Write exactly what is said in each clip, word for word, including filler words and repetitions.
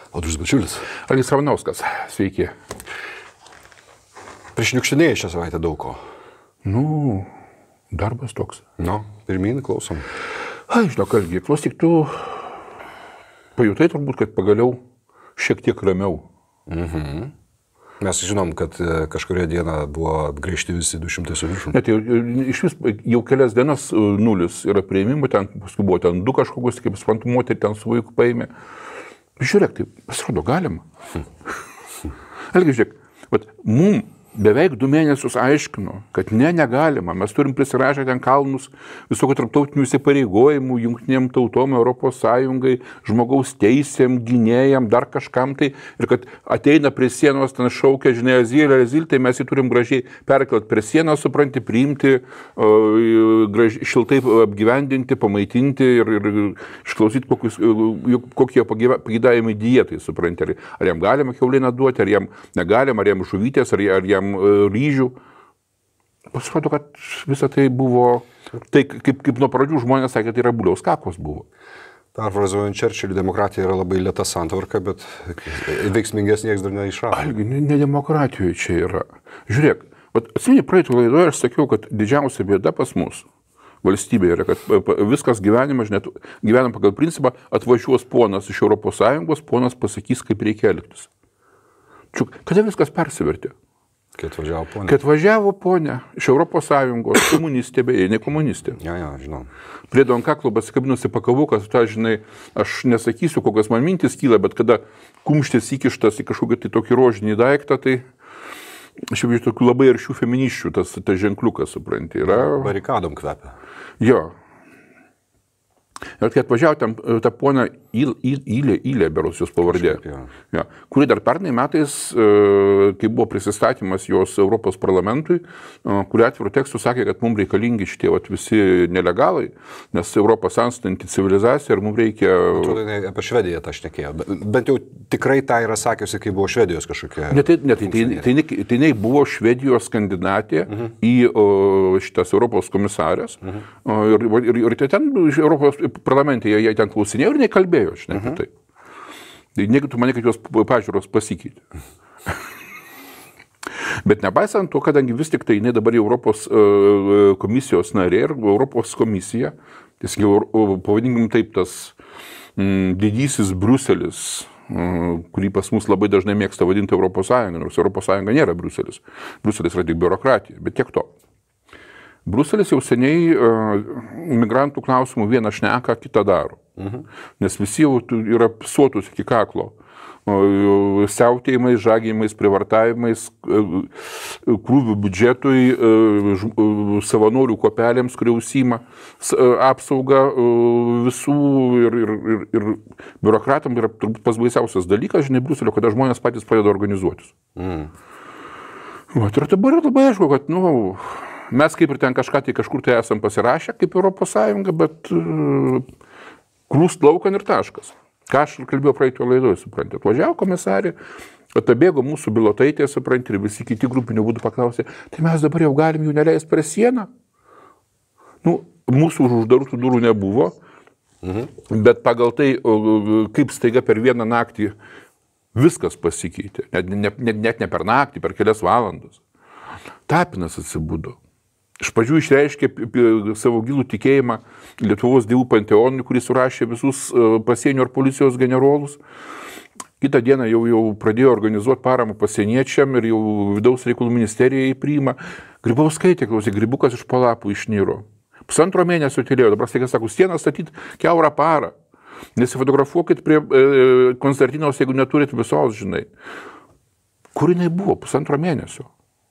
Audrius Bačiulis. Algis Ramanauskas, sveiki. Prišniukštinėjai šią savaitę daug ko. Nu, darbas toks. Nu, pirmyn, klausom. Ai, žinok, Algi, klausyk, tu pajutai turbūt, kad pagaliau šiek tiek ramiau. Mhm. Mes žinom, kad kažkuria diena buvo apgraižti visi du šimtai su viršum. Net jau, iš vis jau kelias dienas nulis yra prieimimų, ten paskui buvo ten du kažkokius, kaip suprantu, moterį ten su vaiku paėmė. Žiūrėk, tai pasirodo galima. Algi, žiūrėk, vat, mum beveik du mėnesius aiškino, kad ne, negalima. Mes turim prisirašę ten kalnus visokių tarptautinių įsipareigojimų, jungtinėm tautom, Europos Sąjungai, žmogaus teisėm, gynėjam, dar kažkam tai. Ir kad ateina prie sienos, ten šaukia, žinai, azylė, azylė, tai mes jį turim gražiai perkelt prie sieną, supranti, priimti, gražiai, šiltai apgyvendinti, pamaitinti ir, ir išklausyti, kokius, kokie pageidavimai dietai, supranti. Ar, ar jam galima kiauliną duoti, ar jam negalima, ar jam žuvytės, ar, ar jam ryžių. Pasirodo, kad visa tai buvo, tai kaip, kaip nuo pradžių žmonės sakė, tai yra buliaus kakos buvo. Perfrazuojant Čerčilį, demokratija yra labai lėta santvarka, bet veiksmingas niekas dar neišrado. Algi, ne, ne demokratijoje čia yra. Žiūrėk, atsimeni, praeitų laidoje aš sakiau, kad didžiausia bėda pas mus valstybėje yra, kad viskas gyvenimas, net gyvenam pagal principą, atvažiuos ponas iš Europos Sąjungos, ponas pasakys, kaip reikia elgtis. Čiuk, kada viskas persivertė? Kai atvažiavo ponė. Kai atvažiavo ponė iš Europos Sąjungos, komunistė, beje, ne komunistė. Ja, ja, žinau. Prie ant kaklo pasikabinusi pakavukas, ta, žinai, aš nesakysiu, kokios man mintis kyla, bet kada kumštis įkištas į kažkokį tai tokį rožinį daiktą, tai aš jau iš tokių labai aršių feminiščių, tas, tas ženkliukas, supranti, yra. Barikadom kvepia. Jo. Ir kai atvažiavo ten tą poną Ylė, Ylė, beros jos pavardė, ja, kuri dar pernai metais, kai buvo prisistatymas jos Europos parlamentui, kuri atvirų tekstų sakė, kad mums reikalingi šitie vat, visi nelegalai, nes Europą senstanti civilizacija ir mums reikia... Atrodo, apie Švediją tą šnekėjo. Bent jau tikrai tą yra sakiusi, kai buvo Švedijos kažkokia... Ne, tai, ne, tai, tai, tai, tai, tai ne buvo Švedijos kandidatė uh-huh. į o, šitas Europos komisarės. Uh-huh. o, ir, ir, ir tai ten Europos parlamente jie ten klausinėjo ir nekalbėjo, žinai, uh-huh. tai. Tai negi tu mane, kad jos pažiūros pasikeitė. Bet nepaisant to, kadangi vis tik tai jinai dabar Europos uh, komisijos narė ir Europos komisija, tiesiog pavadinkim taip tas mm, didysis Briuselis, uh, kurį pas mus labai dažnai mėgsta vadinti Europos Sąjunga, nors Europos Sąjunga nėra Briuselis. Briuselis yra tik biurokratija, bet tiek to. Briuselis jau seniai uh, migrantų klausimų vieną šneka, kitą daro. Uh-huh. Nes visi jau yra psuotus iki kaklo. Uh, siautėjimais, žagėjimais, privartavimais, uh, krūvių biudžetui, uh, uh, savanorių kopelėms, kurie užsima uh, apsaugą uh, visų ir, ir, ir, ir biurokratam yra turbūt pas baisiausias dalykas, žinai, Briuselio, kada žmonės patys pradeda organizuotis. Uh-huh. Va, ir dabar labai aišku, kad, nu, mes kaip ir ten kažką tai kažkur tai esam pasirašę kaip Europos Sąjunga, bet uh, krūst laukan ir taškas. Ką aš kalbėjau praeitio laidoje, suprantate. Atvažiavo komisarė, atbėgo mūsų bilotaitė, suprantate, ir visi kiti grupinių būdų paklausė, tai mes dabar jau galim jų neleisti per sieną. Nu, mūsų už uždarų durų nebuvo, mhm. bet pagal tai, kaip staiga per vieną naktį viskas pasikeitė. Net, net, net, net ne per naktį, per kelias valandas. Tapinas atsibudo. Iš pradžių išreiškė savo gilų tikėjimą Lietuvos dievų panteonui, kuris surašė visus pasienio ir policijos generolus. Kitą dieną jau, jau pradėjo organizuoti paramą pasieniečiam ir jau vidaus reikalų ministerijai priima. Grybauskaitė, klausė, grybukas iš palapų išnyro. Pusantro mėnesio tylėjo, dabar staiga sako, sieną statyti kiaurą parą. Nesifotografuokit prie e, Konstantinos, jeigu neturit visos, žinai. Kur jinai buvo? Pusantro mėnesio.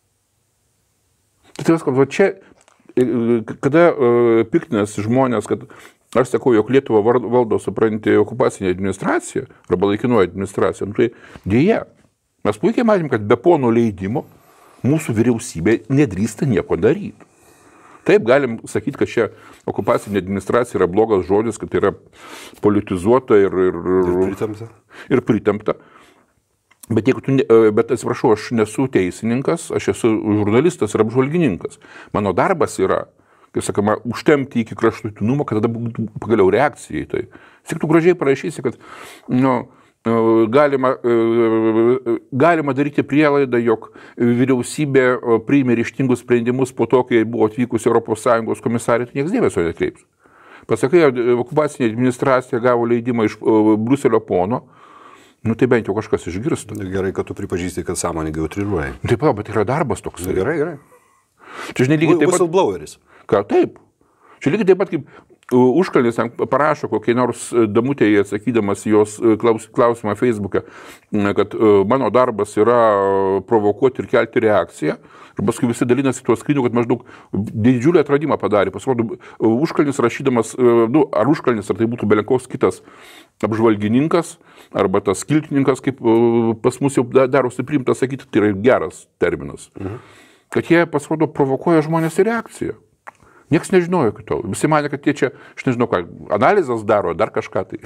Tai viskas, va čia, kada uh, piktinasi žmonės, kad aš sakau, jog Lietuvą valdo, supranti, okupacinė administracija, arba laikinoji administracija, nu, tai dėja, mes puikiai matėm, kad be pono leidimo mūsų vyriausybė nedrįsta nieko daryti. Taip, galim sakyti, kad šia okupacinė administracija yra blogas žodis, kad tai yra politizuota ir, ir, ir pritempta. Ir pritempta. Bet, jeigu tu, bet atsiprašau, aš nesu teisininkas, aš esu žurnalistas ir apžvalgininkas. Mano darbas yra, kaip sakoma, užtempti iki kraštutinumo, kad tada būtų pagaliau reakcija į tai. Tik tu gražiai parašysi, kad nu, galima, galima daryti prielaidą, jog vyriausybė priėmė ryžtingus sprendimus po to, kai buvo atvykusi Europos Sąjungos komisarė, tai niekas dėmesio nekreips. Pasakai, okupacinė administracija gavo leidimą iš Bruselio pono, nu tai bent jau kažkas išgirstų. Gerai, kad tu pripažįsti, kad sąmoningai utriruoji. Taip, bet yra darbas toks. Gerai, gerai. Čia, žinai, lygiai taip pat... Whistlebloweris. Ką, taip. Čia lygiai taip pat kaip Užkalnis parašo kokiai nors damutėje atsakydamas jos klaus, klausimą Facebook'e, kad mano darbas yra provokuoti ir kelti reakciją. Ir paskui visi dalinasi tuo skryniu, kad maždaug didžiulį atradimą padarė. Pasirodo, Užkalnis rašydamas, nu, ar Užkalnis, ar tai būtų belenkoks kitas apžvalgininkas, arba tas skiltininkas, kaip pas mus jau darosi priimta sakyti, tai yra geras terminas. Mhm. Kad jie, pasirodo, provokuoja žmonės į reakciją. Niekas nežinojo iki tol. Visi manė, kad jie čia, aš nežinau ką, analizas daro, dar kažką tai.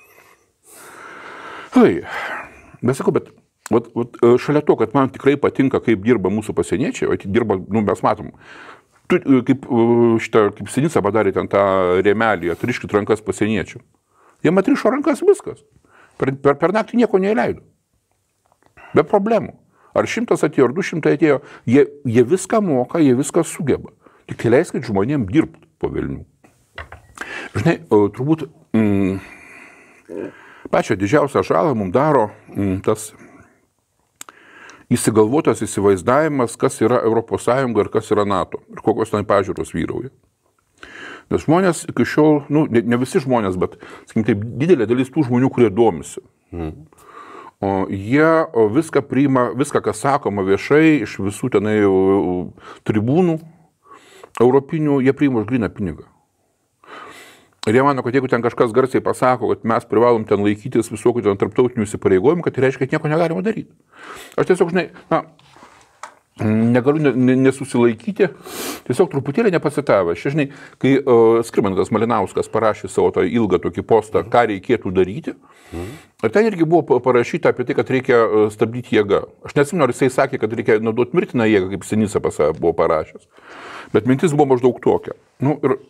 Ai, bet sakau, bet vat, vat, šalia to, kad man tikrai patinka, kaip dirba mūsų pasieniečiai, o dirba, nu, mes matom, tu, kaip, šitą, kaip Sinica padarė ten tą rėmelį, atriškit rankas pasieniečių. Jiem atrišo rankas viskas. Per, per, per naktį nieko neįleido. Be problemų. Ar šimtas atėjo, ar du šimtai atėjo, jie, jie viską moka, jie viską sugeba. Tik leiskit žmonėm dirbti po velnių. Žinai, turbūt mm, pačią didžiausią žalą mums daro mm, tas įsigalvotas įsivaizdavimas, kas yra Europos Sąjunga ir kas yra NATO. Ir kokios ten pažiūros vyrauja. Nes žmonės iki šiol, nu, ne, ne visi žmonės, bet, sakykim, taip, didelė dalis tų žmonių, kurie domisi. Mm. O jie o viską priima, viską, kas sakoma viešai, iš visų tenai tribūnų, europinių, jie priima už gryną pinigą. Ir jie mano, kad jeigu ten kažkas garsiai pasako, kad mes privalom ten laikytis visokių ten tarptautinių įsipareigojimų, kad tai reiškia, kad nieko negalima daryti. Aš tiesiog, žinai, na, negaliu nesusilaikyti, tiesiog truputėlį nepasitavęs. Čia, žinai, kai uh, Skirmantas Malinauskas parašė savo tą ilgą tokį postą, ką reikėtų daryti, mm. ir ten irgi buvo parašyta apie tai, kad reikia stabdyti jėgą. Aš neatsimenu, ar jisai sakė, kad reikia naudoti mirtiną jėgą, kaip Sinica pas save buvo parašęs. Bet mintis buvo maždaug tokia. Nu, ir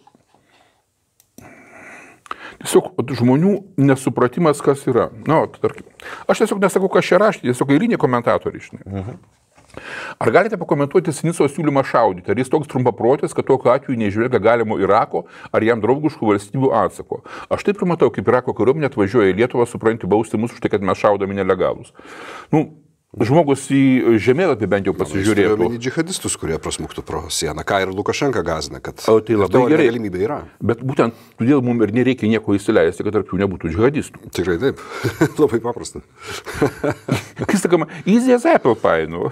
tiesiog žmonių nesupratimas, kas yra. Nu, tarkim, aš tiesiog nesakau, kas čia rašyti, tiesiog eiliniai komentatoriai. Žinai. Mhm. Ar galite pakomentuoti Sinicos siūlymą šaudyti? Ar jis toks trumpaprotis, kad tokiu atveju neižvelgia galimo Irako ar jam draugiškų valstybių atsako? Aš taip ir matau, kaip Irako kariuomenė atvažiuoja į Lietuvą, supranti, bausti mus už tai, kad mes šaudami nelegalus. Nu, žmogus į žemėlapį bent jau pasižiūrėtų. Turėjome į džihadistus, kurie prasmuktų pro sieną, ką ir Lukašenka gazina, kad o, tai labai gerai galimybė yra. Bet būtent todėl mums ir nereikia nieko įsileisti, kad tarp jų nebūtų džihadistų. Tikrai taip. Labai paprasta. Kai sakoma, easy as apple pie, nu.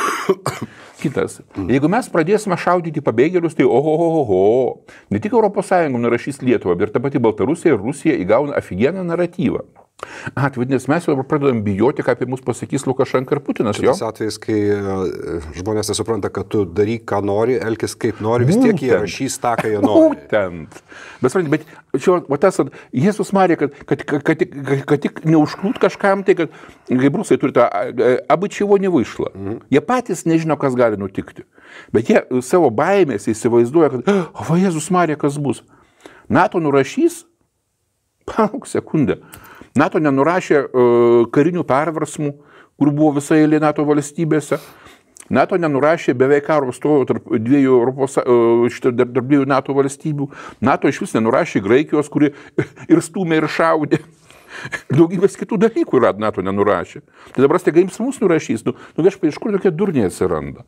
Kitas. Jeigu mes pradėsime šaudyti pabėgėlius, tai ohohoho. Ne tik Europos Sąjunga nurašys Lietuvą, bet ir ta pati Baltarusija ir Rusija įgauna aфиgeną naratyvą. At, vadinasi, mes jau pradedam bijoti, ką apie mus pasakys Lukašenka ir Putinas. Tas atvejis, kai žmonės nesupranta, kad tu daryk, ką nori, elkis kaip nori, vis tiek jie rašys tą, ką jie nori. Būtent. Bet, bet čia, va tas, Jėzus Marija, kad, kad, kad, kad, kad, kad tik neužkliūt kažkam, tai kad, kaip rusai turi tą, abu čiavo nevyšla. Mhm. Jie patys nežino, kas gali nutikti. Bet jie savo baimės įsivaizduoja, kad, o, va, Jėzus Marija, kas bus? NATO nurašys? Palauk sekundę. NATO nenurašė uh, karinių perversmų, kur buvo visai eilė NATO valstybėse. NATO nenurašė beveik karo stojo tarp dviejų, Europos, uh, šitą, tarp dviejų NATO valstybių. NATO iš vis nenurašė Graikijos, kuri ir stūmė, ir šaudė. Daugybės kitų dalykų yra NATO nenurašė. Tai dabar staiga jums mus nurašys. Nu, nu viešpai, iš kur tokie durniai atsiranda?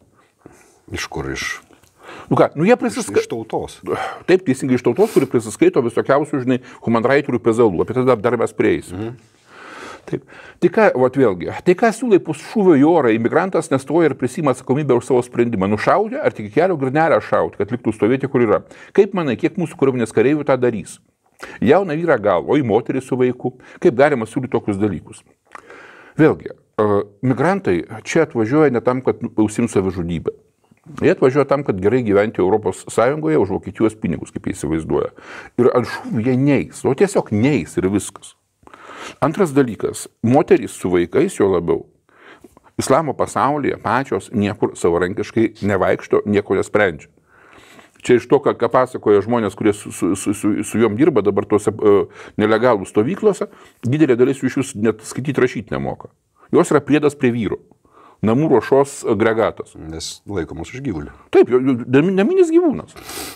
Iš kur iš? Nu ką, nu jie prisiskaito. Iš tautos. Taip, teisingai iš tautos, kuri prisiskaito visokiausių, žinai, humanraiterių pezalų. Apie tai dar, dar mes prieisim. Mhm. Taip. Tai ką, vat vėlgi, tai ką siūlai po šūvio į orą, imigrantas nestoja ir prisima atsakomybę už savo sprendimą. Nušaudė ar tik kelio grnelę šauti, kad liktų stovėti, kur yra. Kaip manai, kiek mūsų kariuomenės kareivių tą darys? Jauną vyrą gal, o į moterį su vaiku. Kaip galima siūlyti tokius dalykus? Vėlgi, migrantai čia atvažiuoja ne tam, kad užsiimtų savižudybę. Jie atvažiuoja tam, kad gerai gyventi Europos Sąjungoje už Vokietijos pinigus, kaip jie įsivaizduoja. Ir ant šūvių jie neis, o tiesiog neis ir viskas. Antras dalykas, moterys su vaikais jo labiau. Islamo pasaulyje pačios niekur savarankiškai nevaikšto, nieko nesprendžia. Čia iš to, ką, ką pasakoja žmonės, kurie su, su, su, su, su juom dirba dabar tuose uh, nelegalų stovyklose, didelė dalis iš jūsų net skaityti rašyti nemoka. Jos yra priedas prie vyrų. Namų ruošos agregatas. Nes laikomas už gyvulį. Taip, naminis gyvūnas.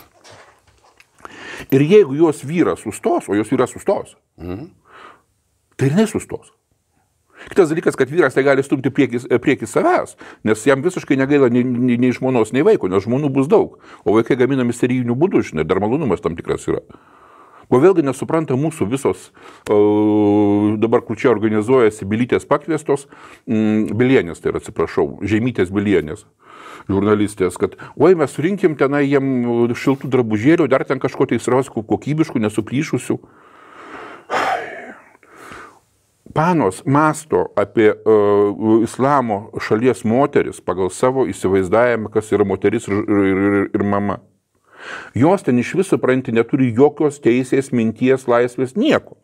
Ir jeigu jos vyras sustos, o jos vyras sustos, mhm. tai ir nesustos. Kitas dalykas, kad vyras tai gali stumti prieki, prieki savęs, nes jam visiškai negaila nei, nei, nei žmonos, nei vaiko, nes žmonų bus daug, o vaikai gaminami serijiniu būdu, žinai, dar malonumas tam tikras yra. O vėlgi nesupranta mūsų visos, uh, dabar kur čia organizuojasi Bilytės pakviestos, um, Bilienės, tai yra, atsiprašau, Žeimytės Bilienės, žurnalistės, kad, oi, mes surinkim tenai jiem šiltų drabužėlių, dar ten kažko tai sraskų kokybiškų, nesuplyšusių. Panos masto apie uh, islamo šalies moteris pagal savo įsivaizdavimą, kas yra moteris ir, ir, ir, ir mama. Jos ten iš viso, supranti, neturi jokios teisės, minties, laisvės, nieko.